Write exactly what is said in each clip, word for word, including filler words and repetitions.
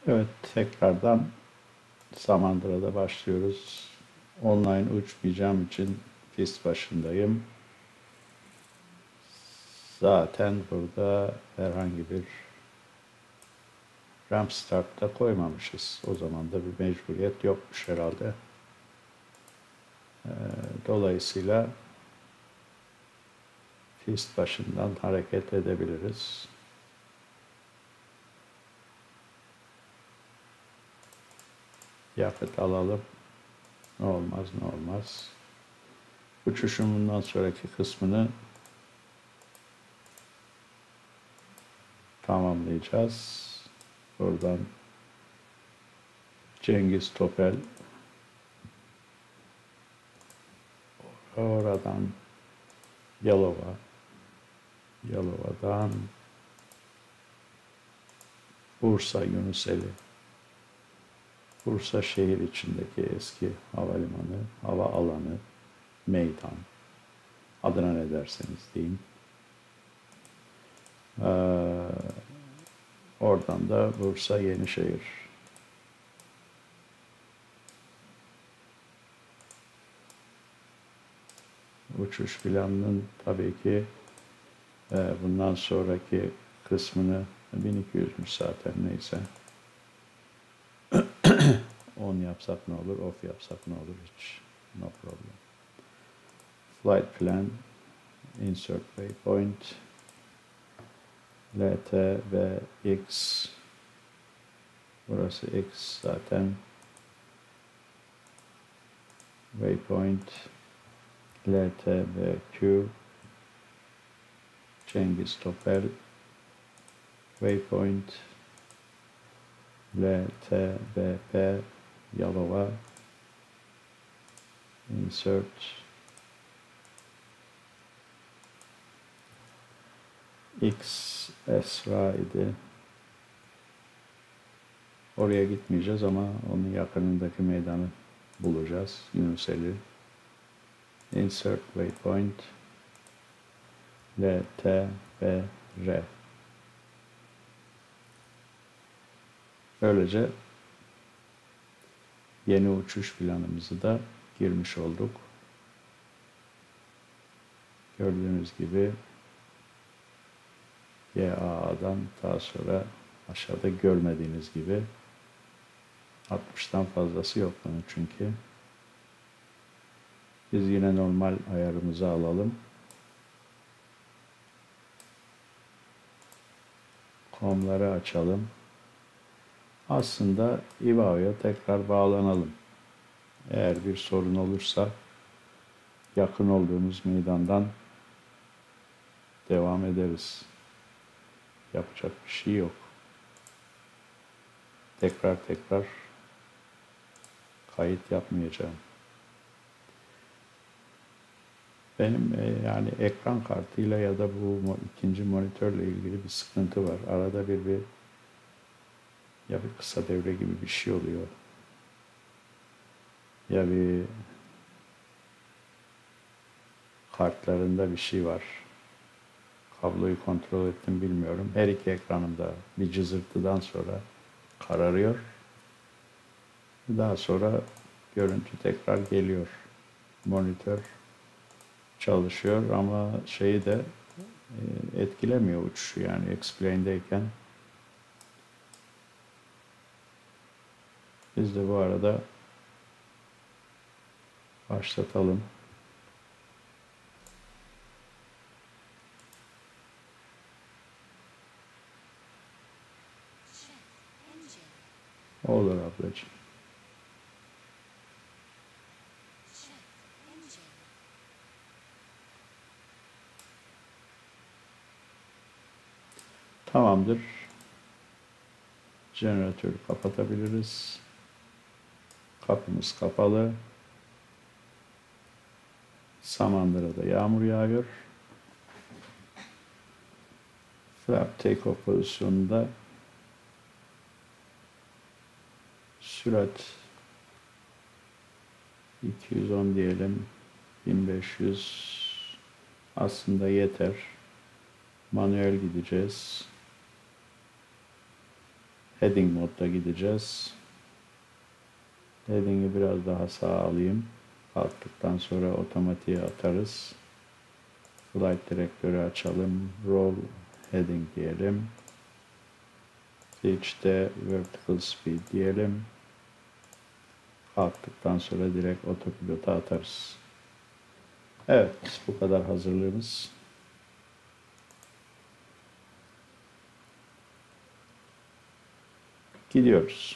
Evet, tekrardan Samandıra'da başlıyoruz. Online uçmayacağım için pist başındayım. Zaten burada herhangi bir ramp start da koymamışız. O zaman da bir mecburiyet yokmuş herhalde. Ee, dolayısıyla pist başından hareket edebiliriz. Yakıt alalım. Ne olmaz ne olmaz. Uçuşun bundan sonraki kısmını tamamlayacağız. Buradan Cengiz Topel, oradan Yalova, Yalova'dan Bursa Yunuseli, Bursa şehir içindeki eski havalimanı, hava alanı, meydan, adına ne derseniz deyin. Ee, oradan da Bursa Yenişehir. Uçuş planının tabii ki e, bundan sonraki kısmını bin iki yüzmüş zaten neyse. on yapsak ne olur, off yapsak ne olur hiç. No problem. Flight plan, insert waypoint, L T ve X. Burası X zaten. Waypoint, L T ve Q. Cengiz Topel. Waypoint, L T B P. Yalova. Insert. X Esra idi. Oraya gitmeyeceğiz ama onun yakınındaki meydanı bulacağız. Yunuseli. Insert waypoint. L T B R. Böylece yeni uçuş planımızı da girmiş olduk. Gördüğünüz gibi Y A A'dan daha sonra aşağıda görmediğiniz gibi altmıştan fazlası yok bunun çünkü. Biz yine normal ayarımızı alalım. Komları açalım. Aslında İ B A O'ya tekrar bağlanalım. Eğer bir sorun olursa yakın olduğumuz meydandan devam ederiz. Yapacak bir şey yok. Tekrar tekrar kayıt yapmayacağım. Benim e, yani ekran kartıyla ya da bu ikinci monitörle ilgili bir sıkıntı var. Arada bir bir ya bir kısa devre gibi bir şey oluyor. Ya bir kartlarında bir şey var. Kabloyu kontrol ettim bilmiyorum. Her iki ekranımda bir cızırtıdan sonra kararıyor. Daha sonra görüntü tekrar geliyor. Monitör çalışıyor ama şeyi de e, etkilemiyor uçuşu yani X-Plane'deyken. Biz de bu arada başlatalım. Olur ablacığım. Tamamdır. Jeneratörü kapatabiliriz. Kapımız kapalı. Samandıra'da yağmur yağıyor. Flap takeoff pozisyonunda sürat iki yüz on diyelim. bin beş yüz aslında yeter. Manuel gideceğiz. Heading modda gideceğiz. Heading'i biraz daha sağa alayım. Kalktıktan sonra otomatiğe atarız. Flight direktörü açalım. Roll heading diyelim. Switch'te vertical speed diyelim. Kalktıktan sonra direkt otopilota atarız. Evet, bu kadar hazırlığımız. Gidiyoruz.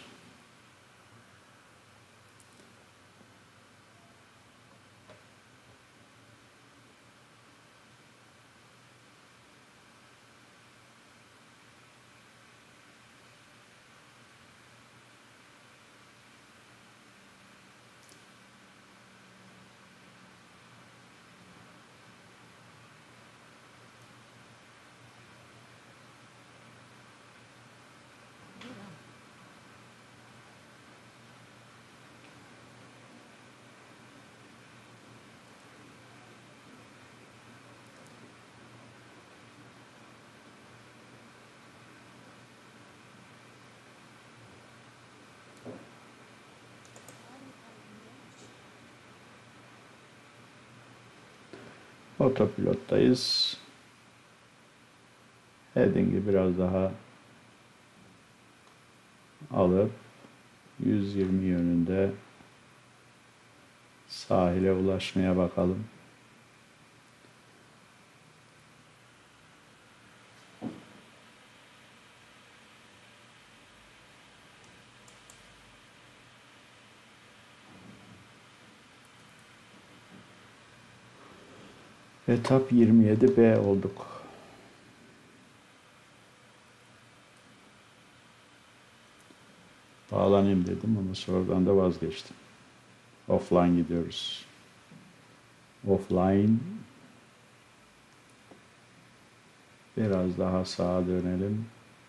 Otopilottayız. Heading'i biraz daha alıp yüz yirmi yönünde sahile ulaşmaya bakalım. Etap yirmi yedi B olduk. Bağlanayım dedim ama sonradan da vazgeçtim. Offline gidiyoruz. Offline. Biraz daha sağa dönelim.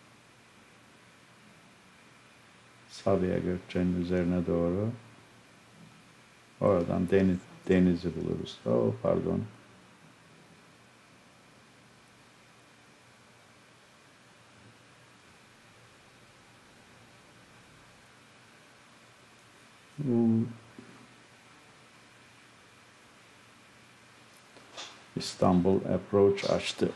Sabiha Gökçen'in üzerine doğru. Oradan deniz, denizi buluruz. Oh pardon. İstanbul Approach açtı.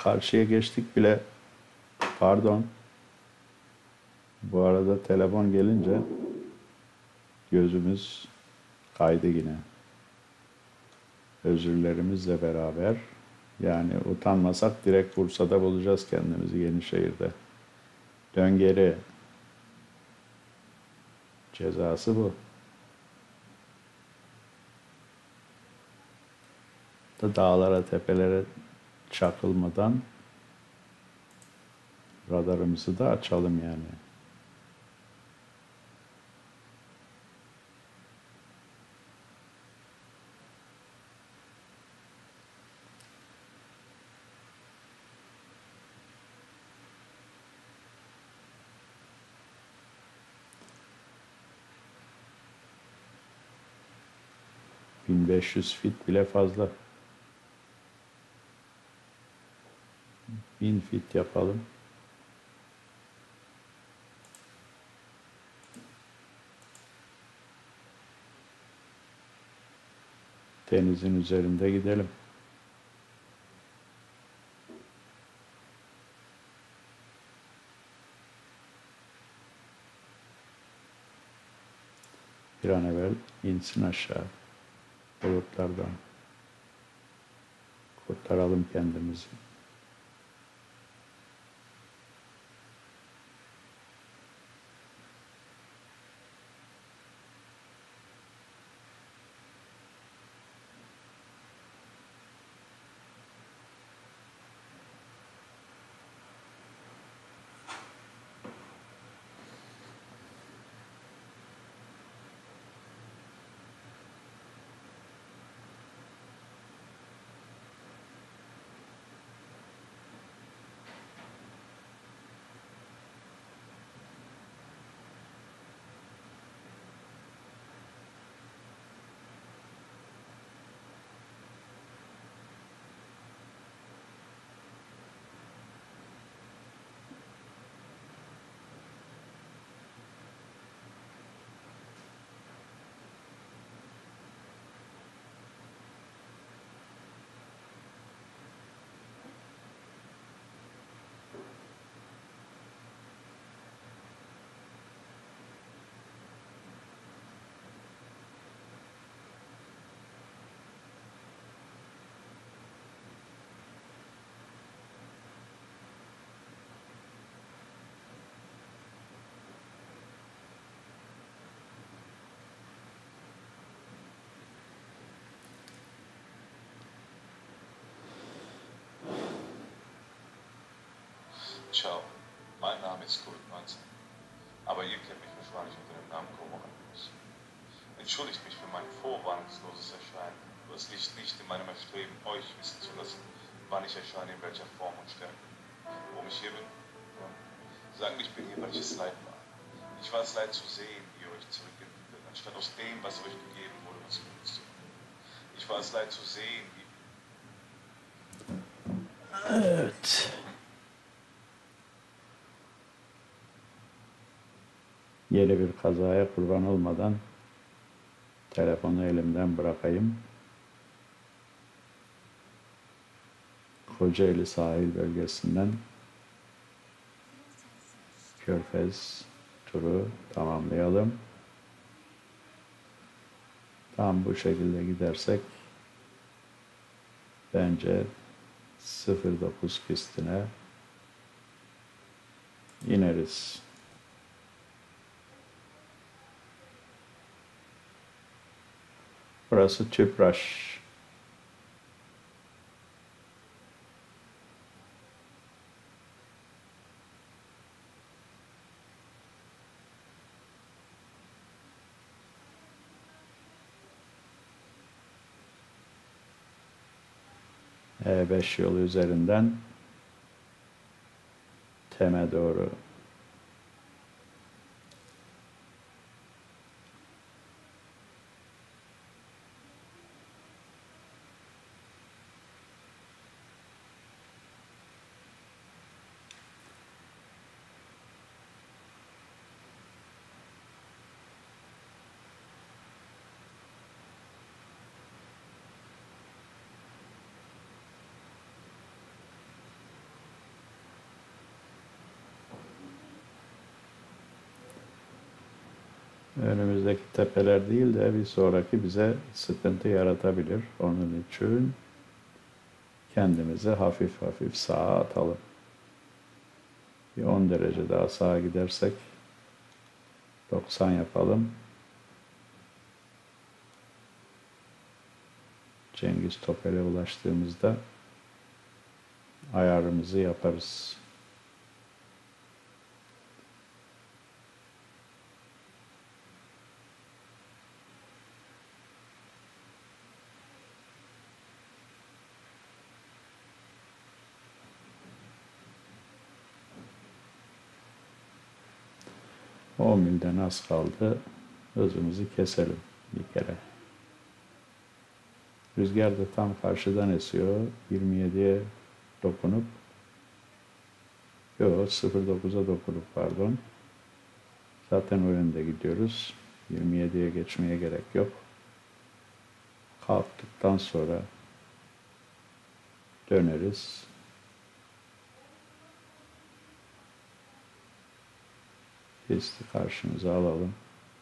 karşıya geçtik bile. Pardon. Bu arada telefon gelince gözümüz kaydı yine. Özürlerimizle beraber, yani utanmasak direkt Bursa'da bulacağız kendimizi, Yenişehir'de. Dön geri. Cezası bu. Da dağlara, tepelere çakılmadan radarımızı da açalım yani. bin beş yüz fit bile fazla. bin fit yapalım. Denizin üzerinde gidelim. Bir an evvel insin aşağı bulutlardan. Kurtaralım kendimizi. Ciao, mein Name ist Kurt neunzehn, aber ihr kennt mich wahrscheinlich unter dem Namen Komoremus. Entschuldigt mich für mein vorwarnungsloses Erscheinen, aber es liegt nicht in meinem Erstreben, euch wissen zu lassen, wann ich erscheine, in welcher Form und Stärke. Warum ich hier bin? Ja. Sagen wir, ich bin hier, weil ich es leid war. Ich war es leid zu sehen, wie ihr euch zurückentwickelt, anstatt aus dem, was euch gegeben wurde, was Gutes zu machen. Ich war es leid zu sehen, wie... Evet. Yeni bir kazaya kurban olmadan telefonu elimden bırakayım. Kocaeli sahil bölgesinden Körfez turu tamamlayalım. Tam bu şekilde gidersek bence sıfır dokuz pistine ineriz. Burası Tüpraş. E beş yolu üzerinden Tem'e doğru önümüzdeki tepeler değil de bir sonraki bize sıkıntı yaratabilir. Onun için kendimizi hafif hafif sağa atalım. Bir on derece daha sağa gidersek doksan yapalım. Cengiz Topel'e ulaştığımızda ayarımızı yaparız. on milden az kaldı. Hızımızı keselim bir kere. Rüzgar da tam karşıdan esiyor. yirmi yediye dokunup yok sıfır virgül dokuza dokunup pardon. Zaten o yönde gidiyoruz. yirmi yediye geçmeye gerek yok. Kalktıktan sonra döneriz. Pisti karşımıza alalım.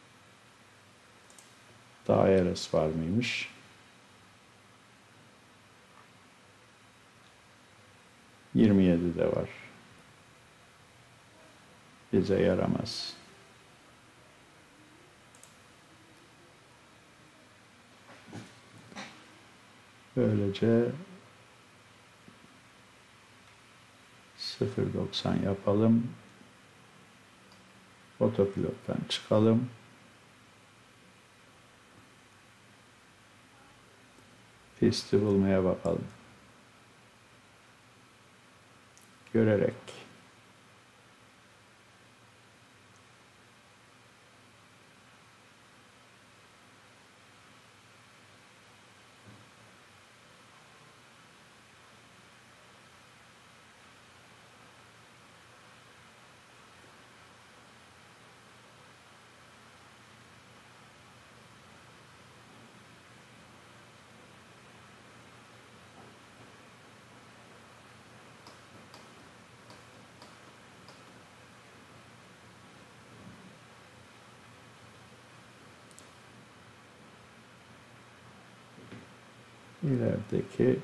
Daha R S var mıymış? yirmi yedi de var. Bize yaramaz. Böylece sıfır virgül doksan yapalım. Otopilottan çıkalım. Pisti bulmaya bakalım. Görerek. İlerideki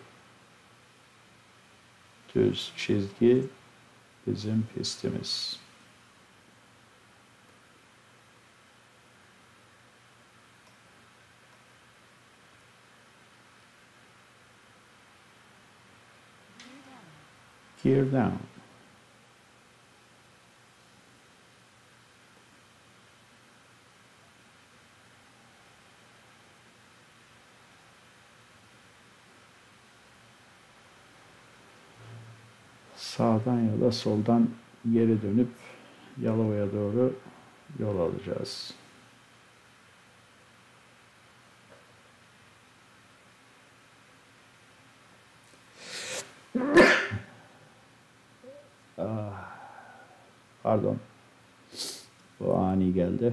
düz çizgi bizim pistimiz. Gear down. Sağdan ya da soldan geri dönüp Yalova'ya doğru yol alacağız. Ah, pardon. Bu ani geldi.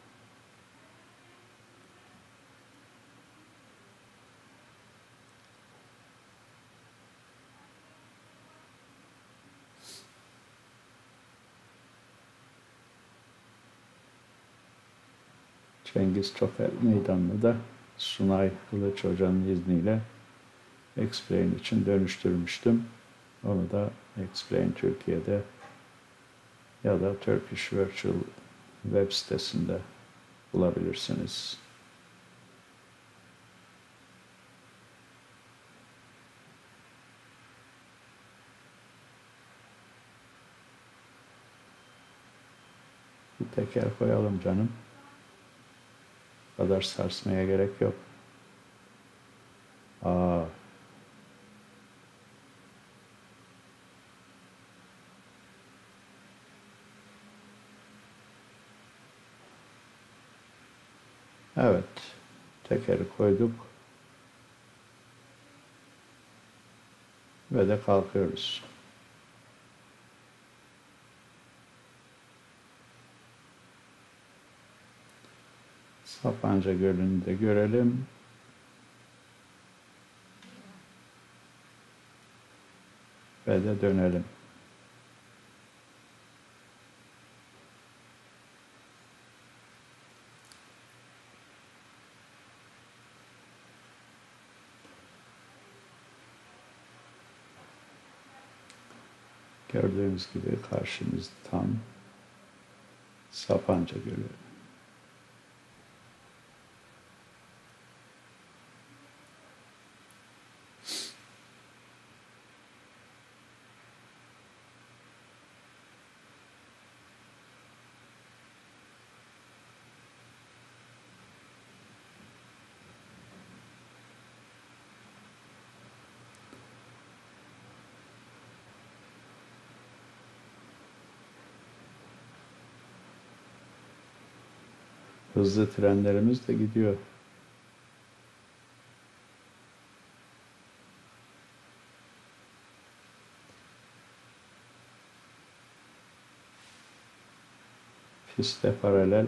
Cengiz Topel Meydanı'nı da Sunay Kılıç Hoca'nın izniyle Explain için dönüştürmüştüm. Onu da Explain Türkiye'de ya da Turkish Virtual web sitesinde bulabilirsiniz. Bir teker koyalım canım. Bu kadar sarsmaya gerek yok. Aa. Evet. Tekeri koyduk. Ve de kalkıyoruz. Sapanca Gölü'nü de görelim. Ve de dönelim. Gördüğünüz gibi karşımız tam Sapanca Gölü. Hızlı trenlerimiz de gidiyor. Piste paralel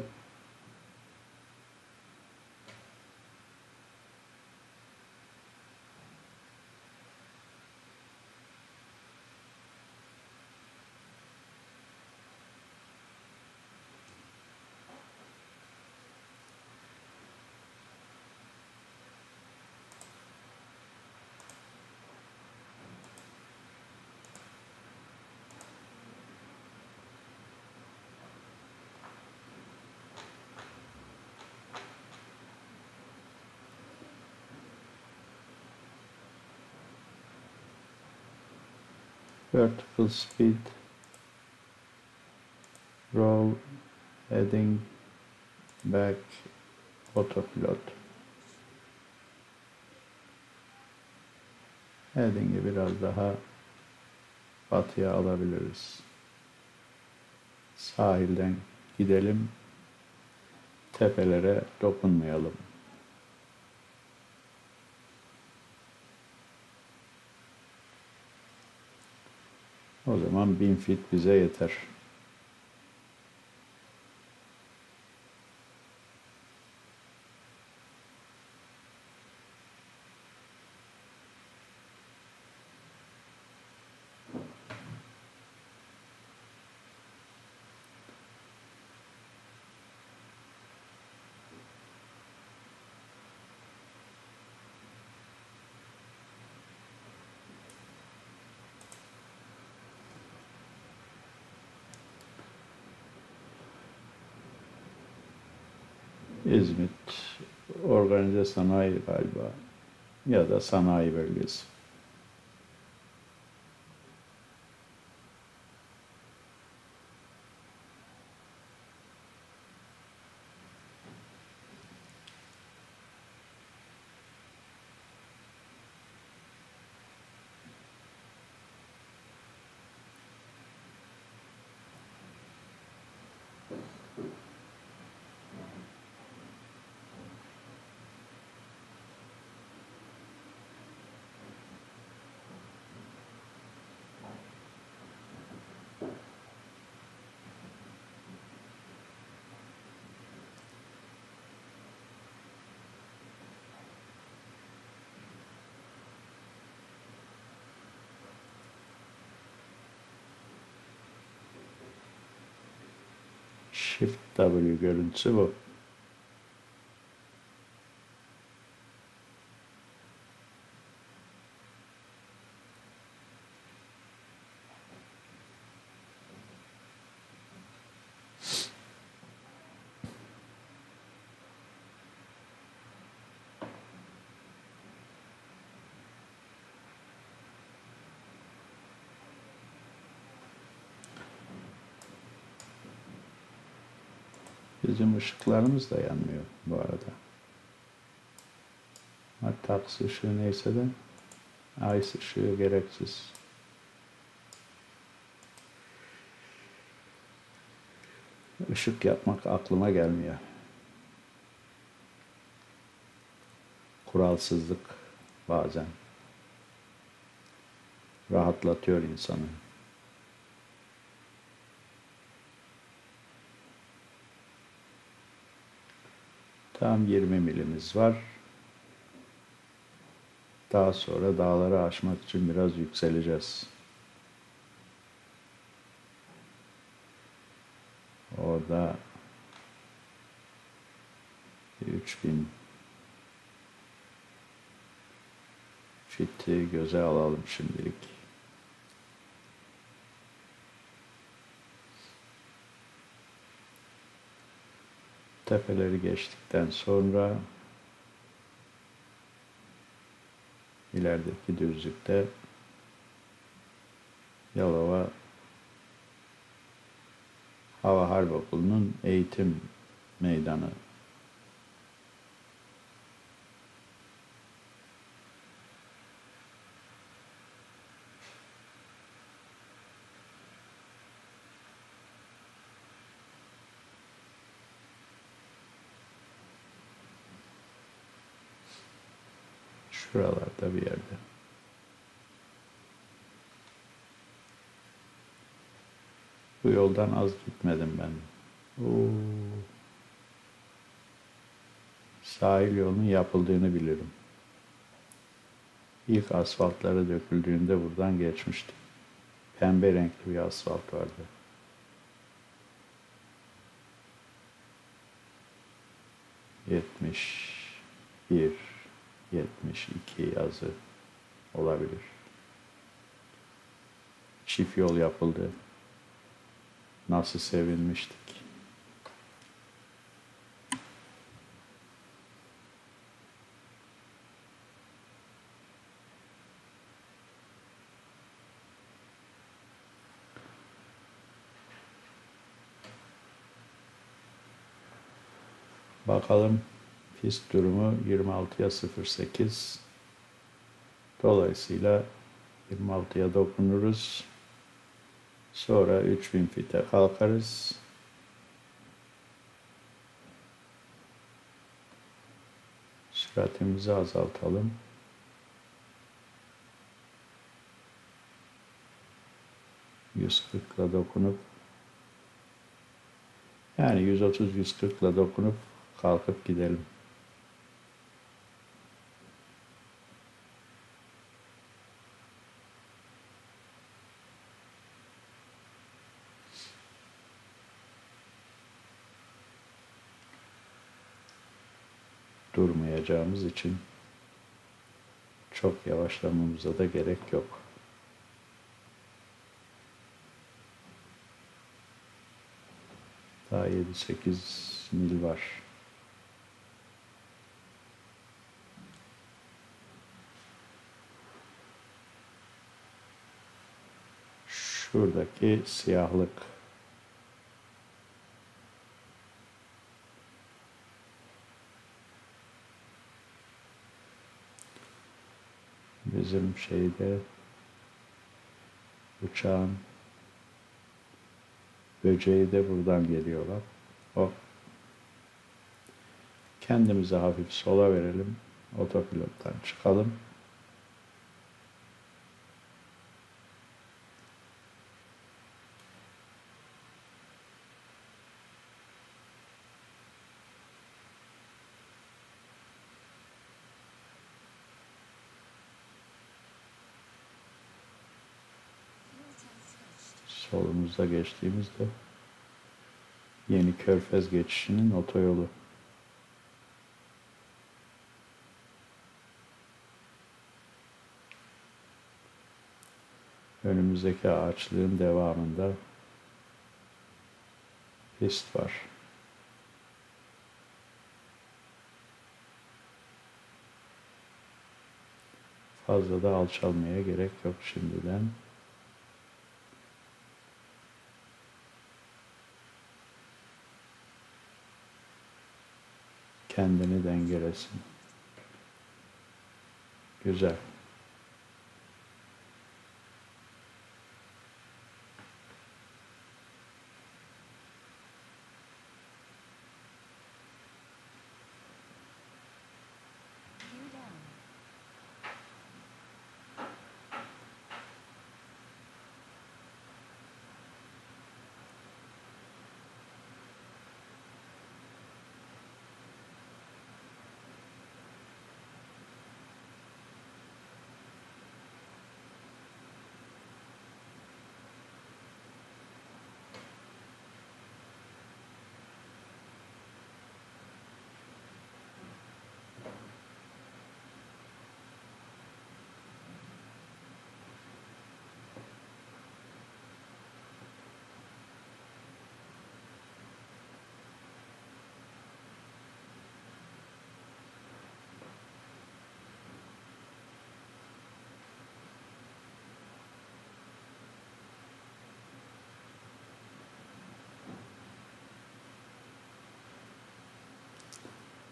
vertical speed roll heading back autopilot. Heading'i biraz daha batıya alabiliriz. Sahilden gidelim. Tepelere dokunmayalım. O zaman bin fit bize yeter. İzmit organize sanayi galiba ya da sanayi bölgesi. Shift W görüntüsü bu. Bizim ışıklarımız da yanmıyor bu arada. Hatta aksi ışığı neyse de ay ışığı gereksiz. Işık yapmak aklıma gelmiyor. Kuralsızlık bazen rahatlatıyor insanı. Tam yirmi milimiz var. Daha sonra dağları aşmak için biraz yükseleceğiz. Orada üç bin fiti göze alalım şimdilik. tepeleri geçtikten sonra ilerideki düzlükte Yalova Hava Harp Okulu'nun eğitim meydanı. Şuralarda bir yerde. Bu yoldan az gitmedim ben. Oo. Sahil yolunun yapıldığını bilirim. İlk asfaltları döküldüğünde buradan geçmiştim. Pembe renkli bir asfalt vardı. yetmiş bir, yetmiş iki yazı olabilir. Çift yol yapıldı. Nasıl sevinmiştik. Bakalım pist durumu yirmi altıya sıfır sekiz. Dolayısıyla yirmi altıya dokunuruz. Sonra üç bin fite kalkarız. Süratimizi azaltalım. yüz kırkla dokunup yani yüz otuz yüz kırkla dokunup kalkıp gidelim. Durmayacağımız için çok yavaşlamamıza da gerek yok. Daha yedi sekiz mil var. Şuradaki siyahlık bizim şeyde uçağın böceği de buradan geliyorlar. O kendimize hafif sola verelim. Otopilottan çıkalım. Solumuzda geçtiğimizde Yeni Körfez geçişinin otoyolu. Önümüzdeki ağaçlığın devamında pist var. Fazla da alçalmaya gerek yok şimdiden. Kendini dengelesin. Güzel.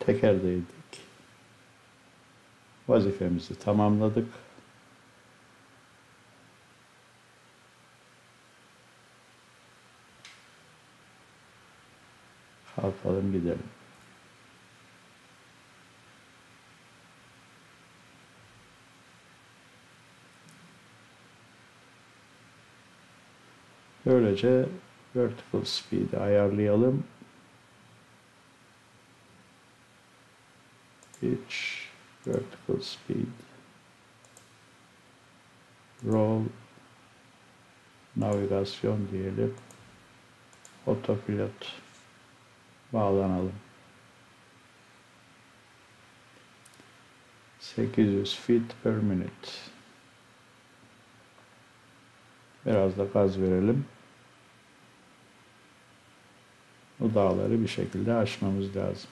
Teker'deydik. Vazifemizi tamamladık. Kalkalım gidelim. Böylece vertical speed'i ayarlayalım. Pitch, vertical speed, roll, navigasyon diyelim. Otopilot bağlanalım. sekiz yüz feet per minute. Biraz da gaz verelim. Bu dağları bir şekilde aşmamız lazım.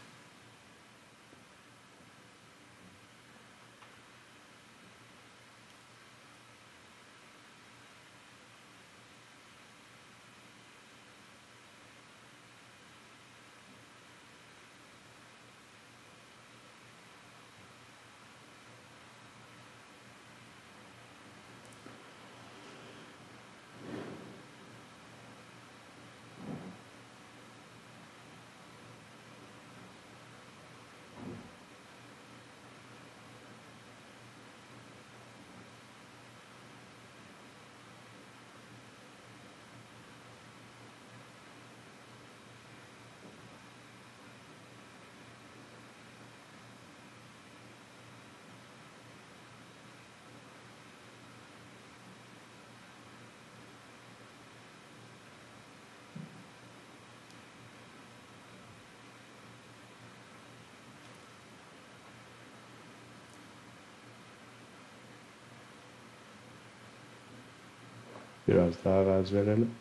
Biraz daha gaz verelim.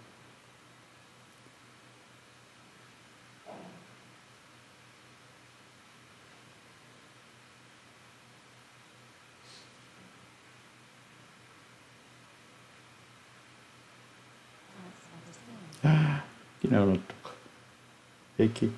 Yine unuttuk. Peki.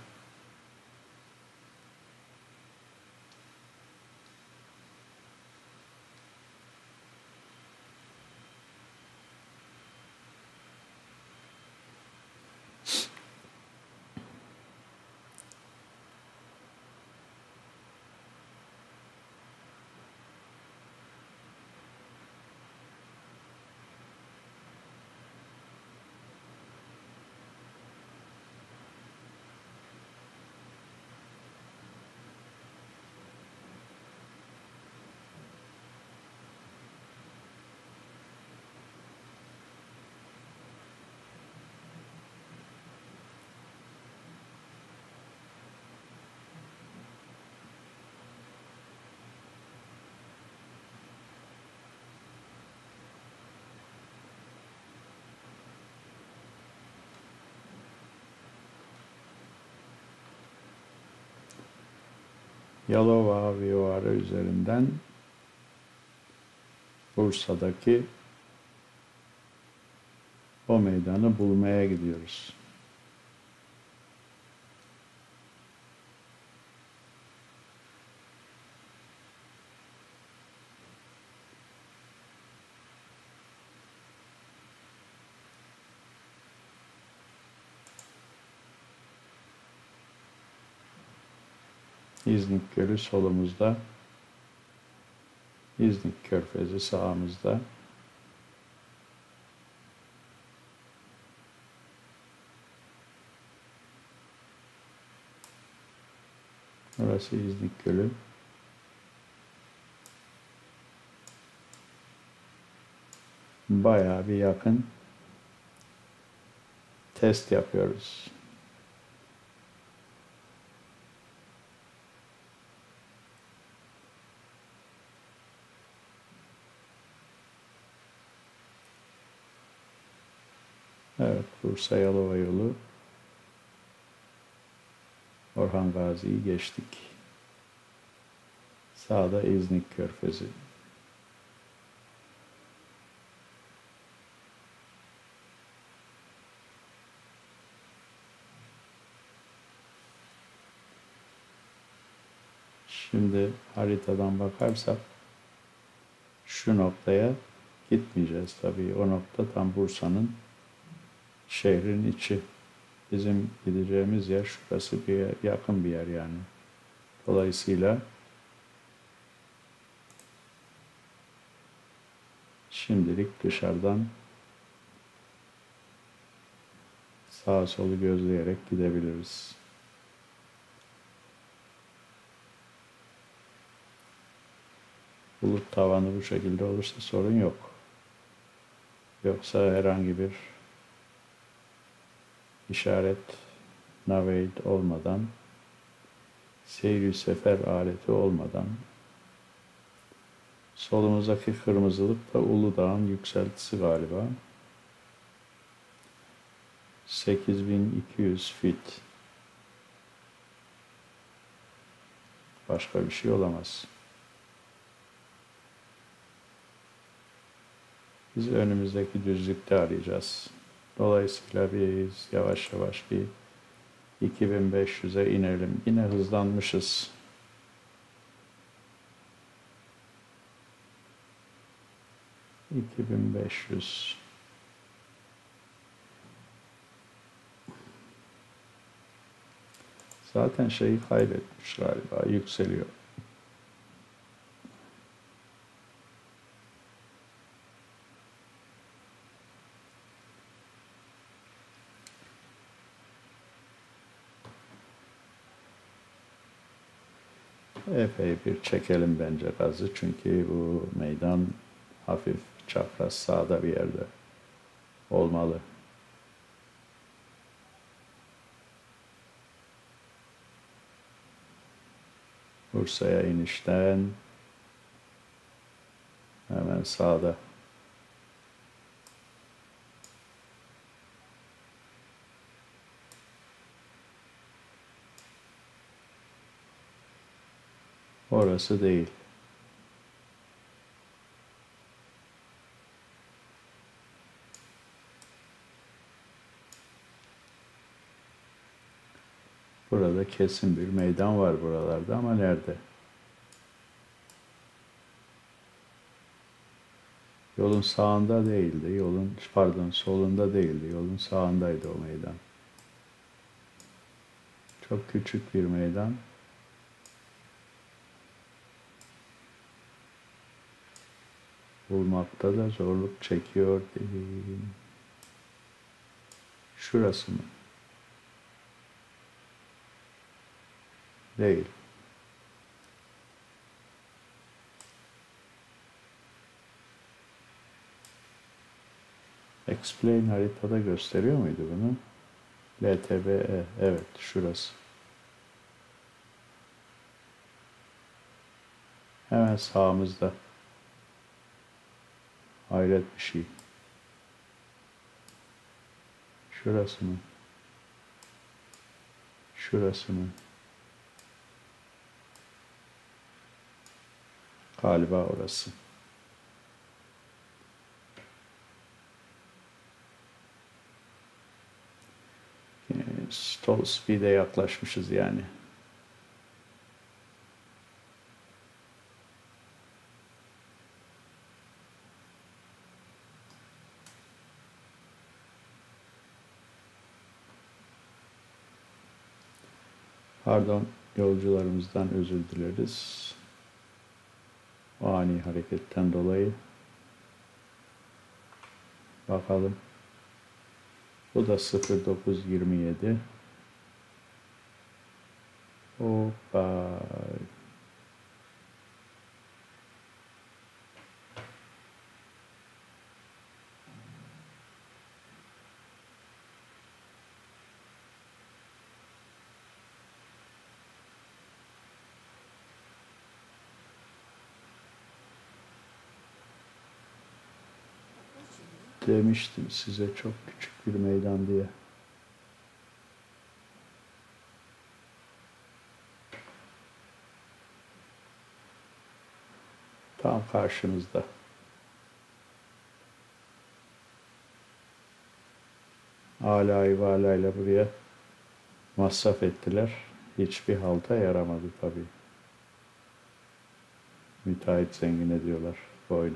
Yalova Vivara üzerinden Bursa'daki o meydanı bulmaya gidiyoruz. İznik Gölü solumuzda, İznik Körfezi sağımızda. Orası İznik Gölü. Bayağı bir yakın test yapıyoruz. Evet, Bursa Yalova yolu. Orhan Gazi'yi geçtik. Sağda İznik Körfezi. Şimdi haritadan bakarsak şu noktaya gitmeyeceğiz tabii. O nokta tam Bursa'nın şehrin içi. Bizim gideceğimiz yer şurası, bir yer, yakın bir yer yani. Dolayısıyla şimdilik dışarıdan sağa solu gözleyerek gidebiliriz. Bulut tavanı bu şekilde olursa sorun yok. Yoksa herhangi bir işaret, navigate olmadan, seyir sefer aleti olmadan, solumuzdaki kırmızılık da Uludağ'ın yükseltisi galiba. sekiz bin iki yüz fit. Başka bir şey olamaz. Biz önümüzdeki düzlükte arayacağız. Dolayısıyla biz yavaş yavaş bir iki bin beş yüze inelim. Yine hızlanmışız. iki bin beş yüz. Zaten şeyi kaybetmiş galiba. Yükseliyor. Epey bir çekelim bence gazı. Çünkü bu meydan hafif çapraz sağda bir yerde olmalı. Bursa'ya inişten hemen sağda. Orası değil. Burada kesin bir meydan var buralarda ama nerede? Yolun sağında değildi, yolun pardon solunda değildi, yolun sağındaydı o meydan. Çok küçük bir meydan. Bulmakta da zorluk çekiyor dedim. Şurası mı? Değil. Explain haritada gösteriyor muydu bunu? L T B E. Evet, şurası. Hemen sağımızda. Hayret bir şey. Şurası mı? Şurası mı? Galiba orası. Stall speed'e yaklaşmışız yani. Pardon, yolcularımızdan özür dileriz. O ani hareketten dolayı. Bakalım. Bu da sıfır dokuz yirmi yedi. Hoppa. Demiştim size çok küçük bir meydan diye. Tam karşınızda. Alâ-i vâlâyla buraya masraf ettiler. Hiçbir halta yaramadı tabii. Müteahhit zengin ediyorlar bu oyuna.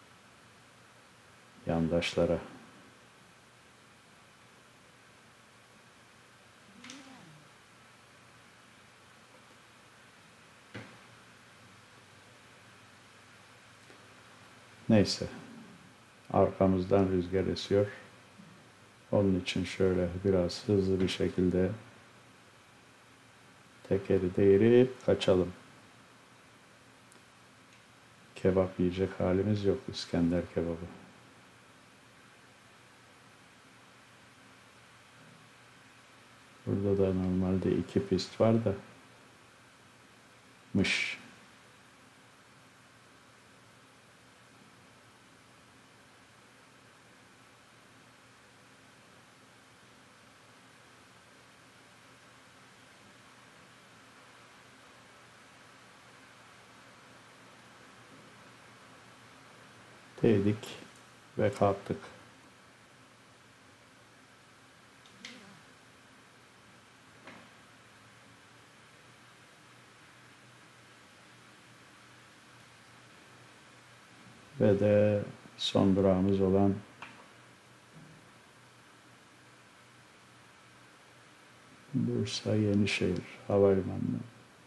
Yandaşlara. Neyse. Arkamızdan rüzgar esiyor. Onun için şöyle biraz hızlı bir şekilde tekeri değirip kaçalım. Kebap yiyecek halimiz yok, İskender kebabı. Burada da normalde iki pist var da mış. Değdik ve kalktık. Ve de son durağımız olan Bursa Yenişehir Havalimanı'na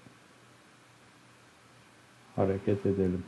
hareket edelim.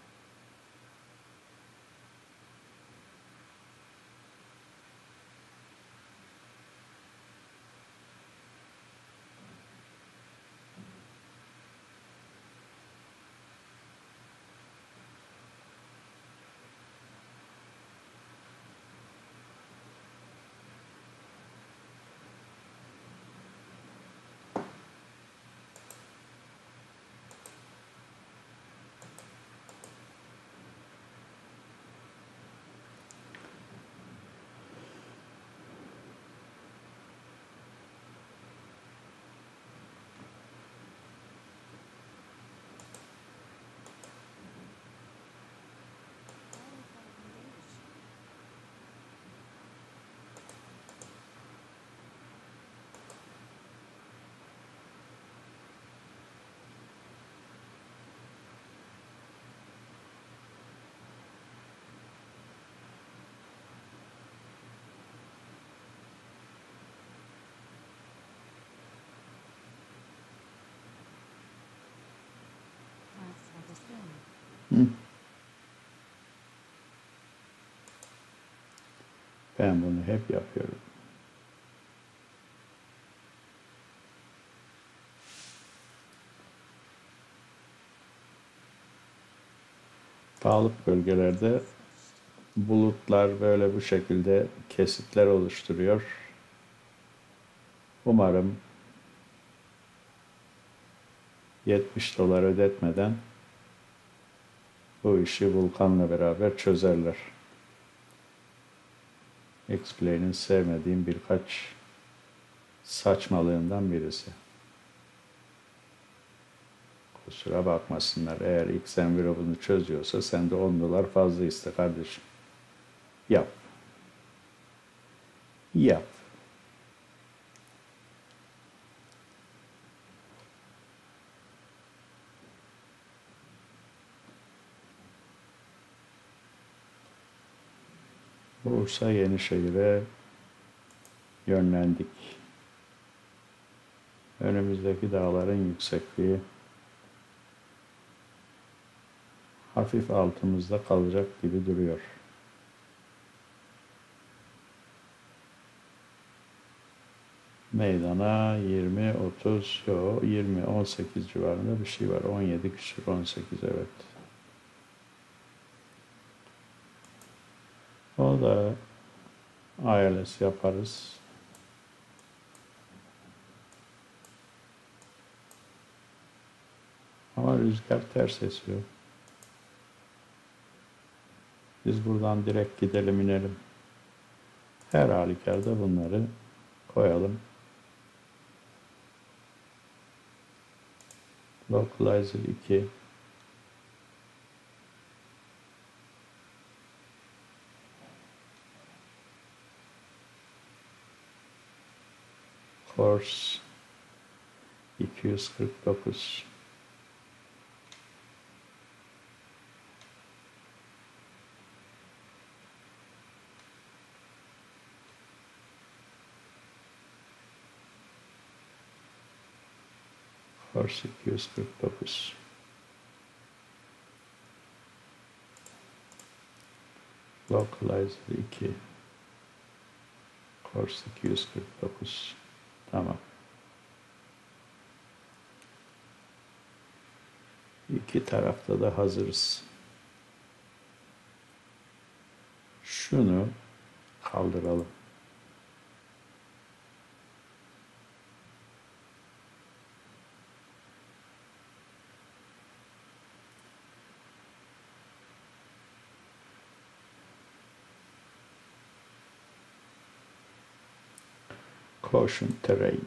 Hı. Ben bunu hep yapıyorum. Dağlık bölgelerde bulutlar böyle bu şekilde kesitler oluşturuyor. Umarım yetmiş dolar ödetmeden bu işi Vulkan'la beraber çözerler. X-Play'nin sevmediğim birkaç saçmalığından birisi. Kusura bakmasınlar. Eğer Xenviro bunu çözüyorsa sen de on dolar fazla iste kardeşim. Yap. Yap. Bursa Yenişehir'e yönlendik. Önümüzdeki dağların yüksekliği hafif altımızda kalacak gibi duruyor. Meydana yirmi otuz, yo yirmi on sekiz civarında bir şey var. on yedi küsur, on sekiz evet. O da ayarless yaparız. Ama rüzgar ters esiyor. Biz buradan direkt gidelim inelim. Her halükarda bunları koyalım. Localizer iki. Course iki yüz kırk dokuz. Kors iki yüz kırk dokuz. Localizer iki. Kors iki yüz kırk dokuz. Tamam. İki tarafta da hazırız. Şunu kaldıralım. Caution terrain.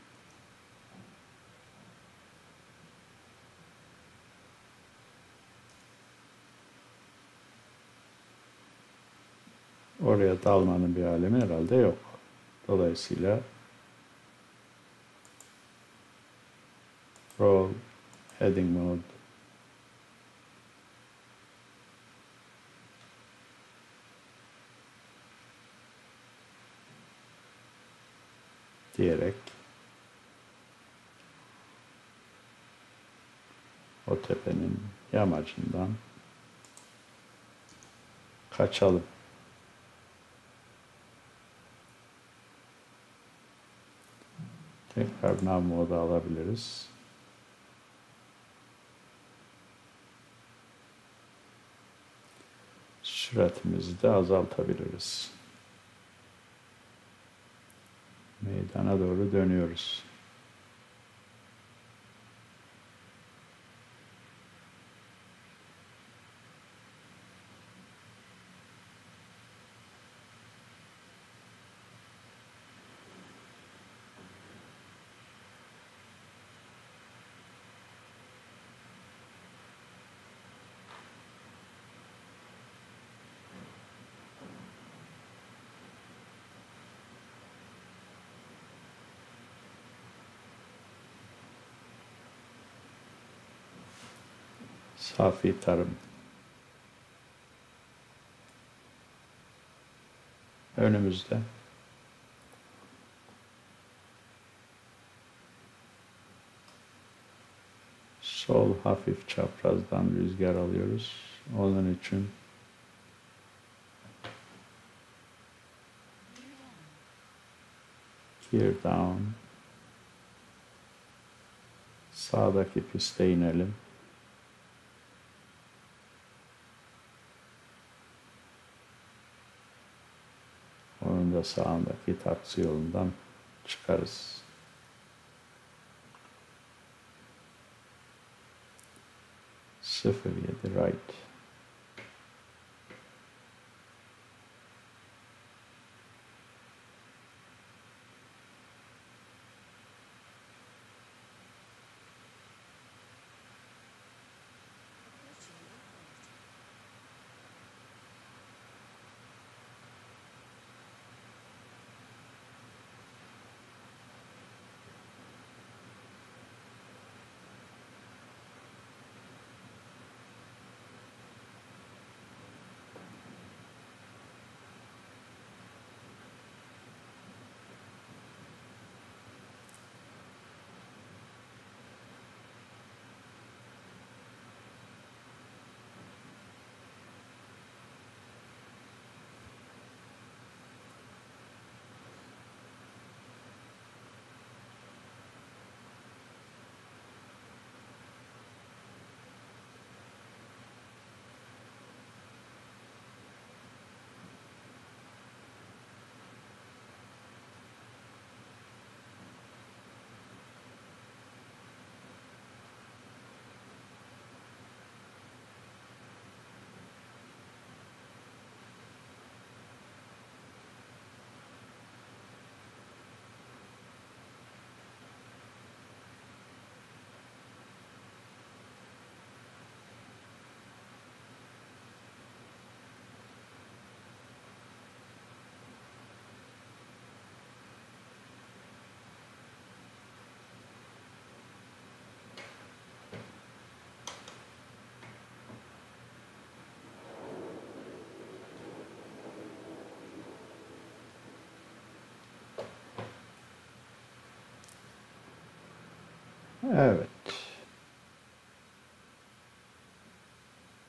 Oraya dalmanın bir alemi herhalde yok. Dolayısıyla roll heading mode diyerek o tepenin yamacından kaçalım. Tekrar nav modu alabiliriz. Süratimizi de azaltabiliriz. Meydana doğru dönüyoruz. Safi tarım. Önümüzde. Sol hafif çaprazdan rüzgar alıyoruz. Onun için gear down. Sağdaki piste inelim. Onun da sağındaki taksi yolundan çıkarız. sıfır yedi right. Evet.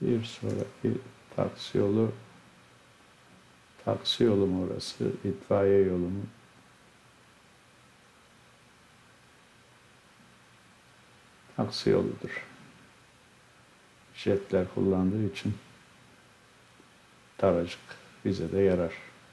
Bir sonraki taksi yolu, taksi yolu mu orası, itfaiye yolu mu? Taksi yoludur. Jetler kullandığı için daracık, bize de yarar.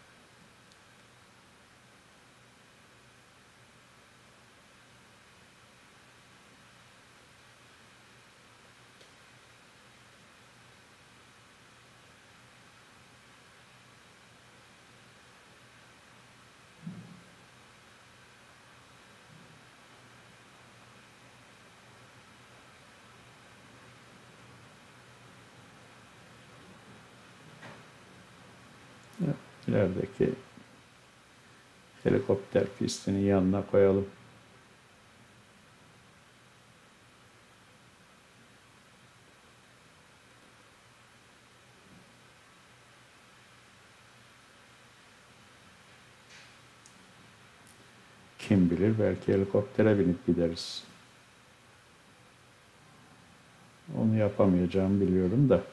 İlerideki helikopter pistinin yanına koyalım. Kim bilir, belki helikoptere binip gideriz. Onu yapamayacağımı biliyorum da.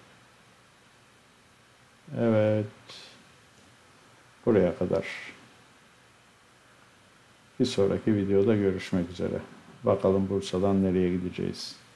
Evet. Buraya kadar. Bir sonraki videoda görüşmek üzere. Bakalım Bursa'dan nereye gideceğiz.